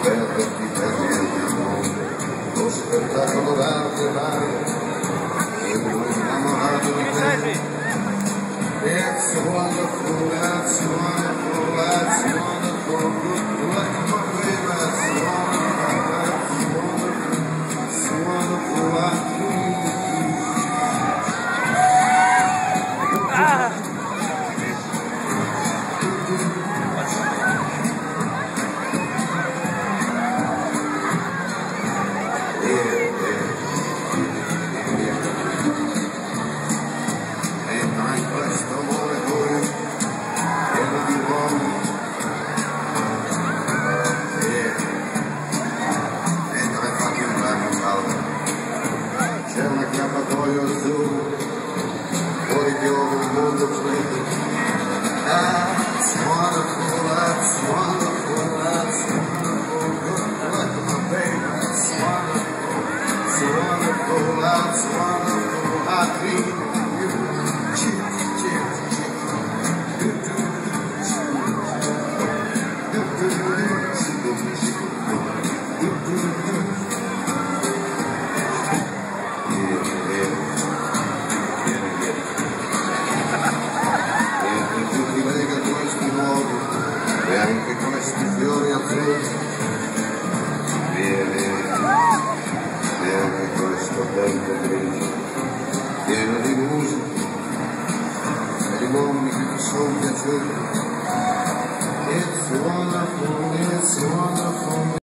perderti per niente il mondo, lo spettacolo d'arte varia, e lui innamorato di te. It's wonderful, that's wonderful, that's wonderful, like my baby, that's wonderful, that's wonderful, like me. C'è un acchiappatoio azzurro, poi piove un mondo freddo. That's wonderful, that's wonderful, that's wonderful, good luck my baby, that's wonderful, that's wonderful, I dream of you. Cheers, cheers, cheers. E anche questi fiori azzurri, vieni, e anche questo tempo grigio, pieno di musica, e di uomini che ti sono piaciuti. It's wonderful, it's wonderful.